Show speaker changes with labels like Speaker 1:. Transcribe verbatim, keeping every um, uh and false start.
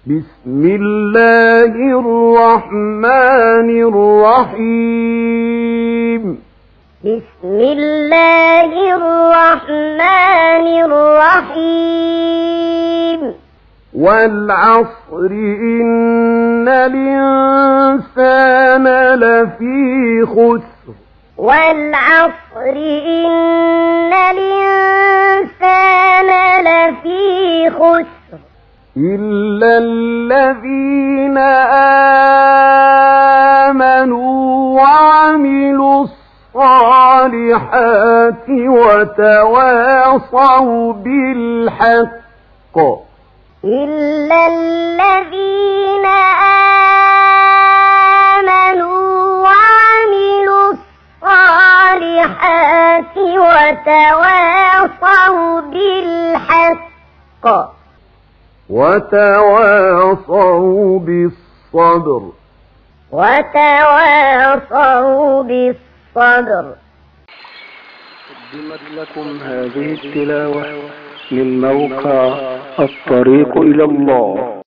Speaker 1: بسم الله الرحمن الرحيم
Speaker 2: بسم الله الرحمن الرحيم
Speaker 1: والعصر إن الإنسان لفي خسر
Speaker 2: والعصر إن الإنسان لفي خسر
Speaker 1: إلا الذين آمنوا وعملوا الصالحات وتواصوا بالحق
Speaker 2: إلا الذين آمنوا وعملوا الصالحات وتواصوا بالحق
Speaker 1: وتواصوا بالصبر
Speaker 2: وتواصوا بالصبر.
Speaker 3: قدمت لكم هذه التلاوة من موقع الطريق إلى الله.